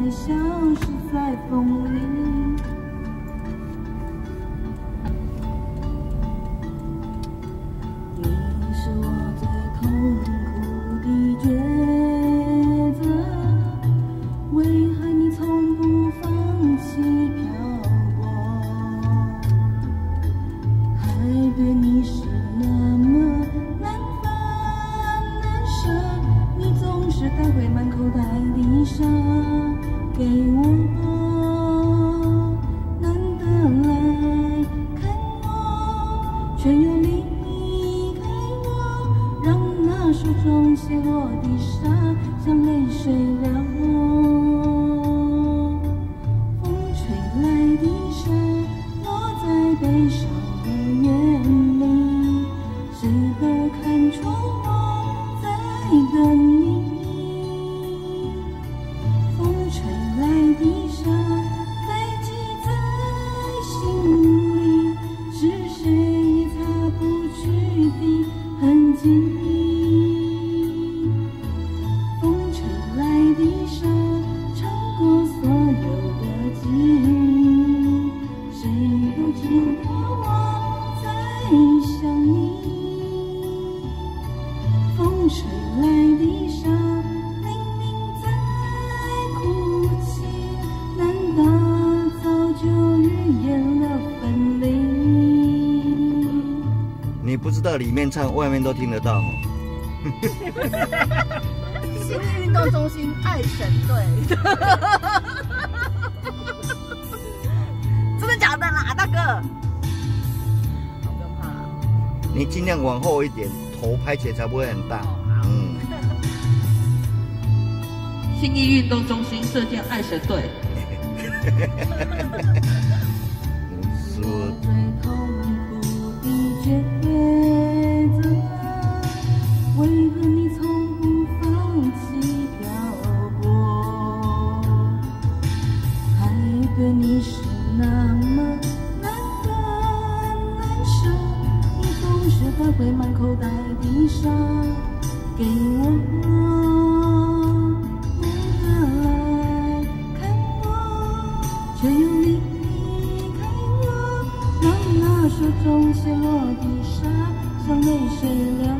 消失在风里。你是我最痛苦的抉择，为何你从不放弃漂泊？海对你是那么难分难舍，你总是带回满口袋的沙给我，难得来看我，却又离开我，让那手中泻落的沙像泪水了我。风吹来的沙落在悲伤的眼里，谁都看出我在等你。风吹来的沙堆积在心里，是谁擦不去的痕迹？风吹来的沙穿过所有的记忆，谁都知道我在想你。风吹来的沙明明在哭泣，难道早就预言了分离？ 你不知道里面唱，外面都听得到哦。 信义运动中心爱神队，真的假的啦，大哥？好不用怕啦。 你尽量往后一点，头拍起来才不会很大。嗯。 信义运动中心射箭爱神队。是我最痛苦的抉择，为何你从不放弃漂泊？海对你是那么难分难舍，你总是带回满口袋的沙给我。却又离开我，让那手中泻落的沙像泪水了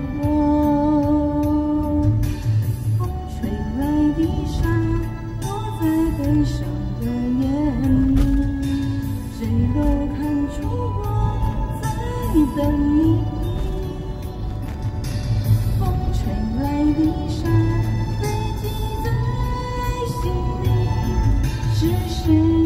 我。风吹来的沙落在悲伤的眼里，谁都看出我在等你。风吹来的沙堆积在心里，是谁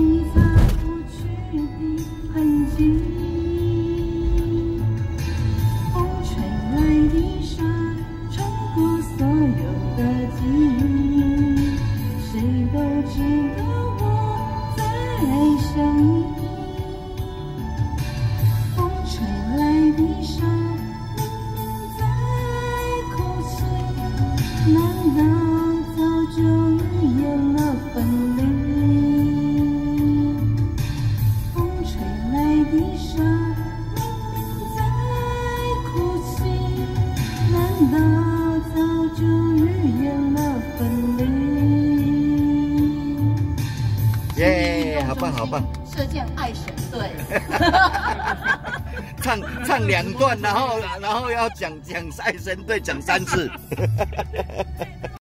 耶，好棒好棒！ 射箭爱神队， 唱2段，然后要讲爱神队讲3次。